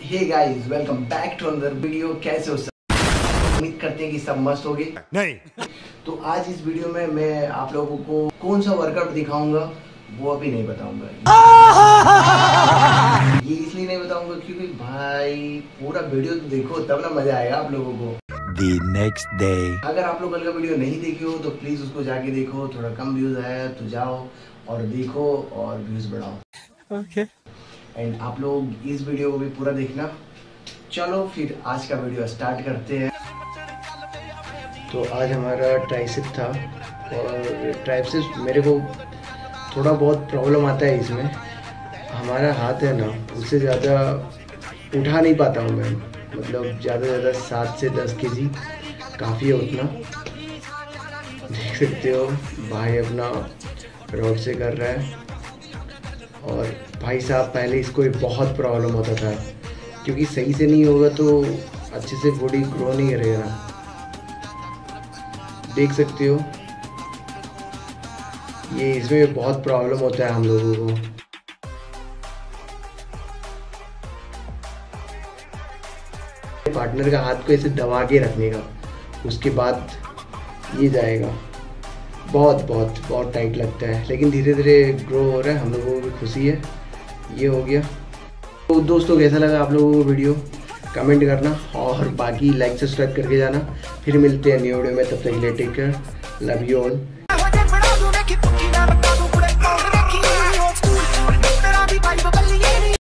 Hey guys, welcome back to another video. कैसे हो सब? उम्मीद करते हैं कि सब मस्त होगे। नहीं तो आज इस वीडियो में मैं आप लोगों को कौन सा वर्कआउट दिखाऊंगा वो अभी नहीं बताऊंगा। ये इसलिए नहीं बताऊंगा क्योंकि भाई पूरा वीडियो तो देखो तब ना मजा आएगा आप लोगों को। The next day. अगर आप लोग कल का वीडियो नहीं देखे हो तो प्लीज उसको जाके देखो। थोड़ा कम व्यूज आया तो जाओ और देखो और व्यूज बढ़ाओ। Okay. एंड आप लोग इस वीडियो को भी पूरा देखना। चलो फिर आज का वीडियो स्टार्ट करते हैं। तो आज हमारा ट्राइसेप था और ट्राइसेप मेरे को थोड़ा बहुत प्रॉब्लम आता है इसमें। हमारा हाथ है ना उससे ज़्यादा उठा नहीं पाता हूँ मैं, मतलब ज़्यादा से ज़्यादा 7 से 10 केजी काफ़ी है उतना। देख सकते हो भाई अपना रॉड से कर रहा है। और भाई साहब पहले इसको बहुत प्रॉब्लम होता था क्योंकि सही से नहीं होगा तो अच्छे से बॉडी ग्रो नहीं करेगा। देख सकते हो ये इसमें बहुत प्रॉब्लम होता है हम लोगों को। पार्टनर का हाथ को ऐसे दबा के रखने का, उसके बाद ये जाएगा। बहुत बहुत बहुत टाइट लगता है लेकिन धीरे धीरे ग्रो हो रहा है, हम लोगों को भी खुशी है। ये हो गया। तो दोस्तों कैसा लगा आप लोगों को वीडियो कमेंट करना और बाकी लाइक सब्सक्राइब करके जाना। फिर मिलते हैं न्यू वीडियो में, तब तक के लिए take care, love you all.